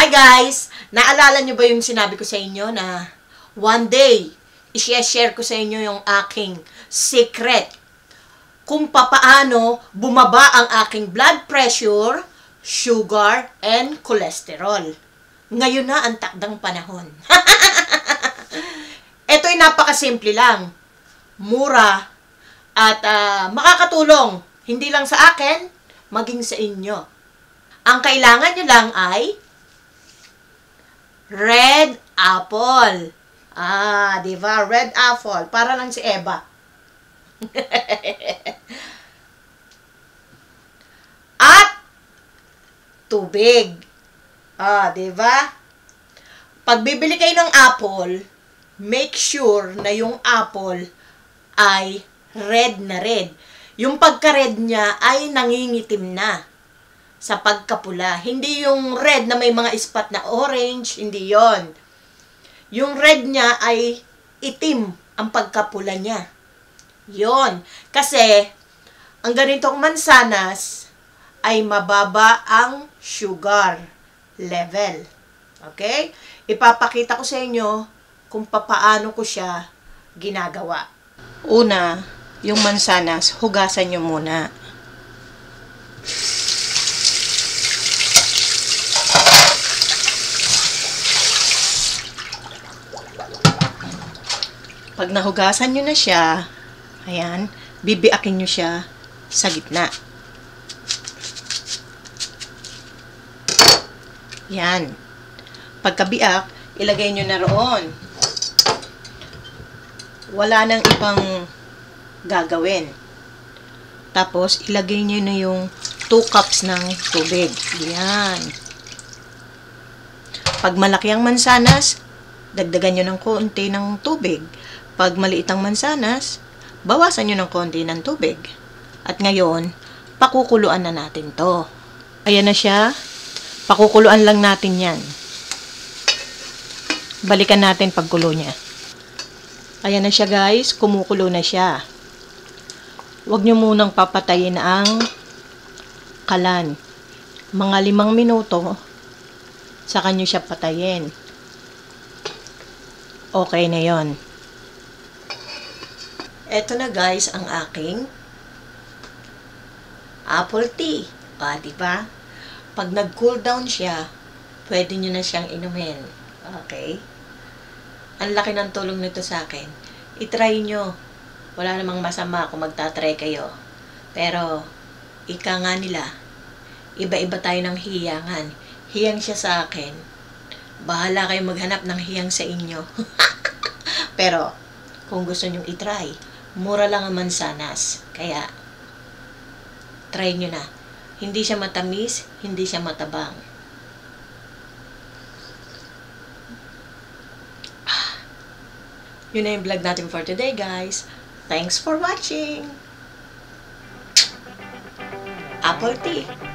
Hi guys! Naalala nyo ba yung sinabi ko sa inyo na one day, i-share ko sa inyo yung aking secret kung papaano bumaba ang aking blood pressure, sugar, and cholesterol. Ngayon na ang takdang panahon. Ito'y napakasimple lang. Mura at makakatulong. Hindi lang sa akin, maging sa inyo. Ang kailangan nyo lang ay red apple. Di ba? Red apple. Para lang si Eva. At tubig. Di ba? Pag bibili kayo ng apple, make sure na yung apple ay red na red. Yung pagka-red niya ay nangingitim na sa pagkapula. Hindi yung red na may mga spot na orange, hindi yon. Yung red niya ay itim ang pagkapula niya. Yon. Kasi, ang ganitong mansanas ay mababa ang sugar level. Okay? Ipapakita ko sa inyo kung papaano ko siya ginagawa. Una, yung mansanas, hugasan nyo muna. Pag nahugasan nyo na siya, ayan, bibiakin nyo siya sa gitna. Yan. Pagkabiak, ilagay nyo na roon. Wala nang ibang gagawin. Tapos, ilagay nyo na yung 2 cups ng tubig. Yan. Pag malaki ang mansanas, dagdagan nyo ng konti ng tubig. Pag maliit ang mansanas, bawasan nyo ng konti ng tubig. At ngayon, pakukuluan na natin to. Ayan na siya. Pakukuluan lang natin yan. Balikan natin pagkulo niya. Ayan na siya guys. Kumukulo na siya. Huwag nyo munang papatayin ang kalan. Mga 5 minuto, saka nyo siya patayin. Okay na yon. Eto na guys ang aking apple tea. Diba? Pag nag-cool down siya, pwede nyo na siyang inumin. Okay? Ang laki ng tulong nito sa akin. I-try nyo. Wala namang masama kung magta-try kayo. Pero, ika nga nila, iba-iba tayo ng hiyangan. Hiyang siya sa akin. Bahala kayo maghanap ng hiyang sa inyo. Pero, kung gusto nyong i-try, mura lang ang mansanas. Kaya, try nyo na. Hindi siya matamis, hindi siya matabang. Yun na yung vlog natin for today, guys. Thanks for watching. Apple tea.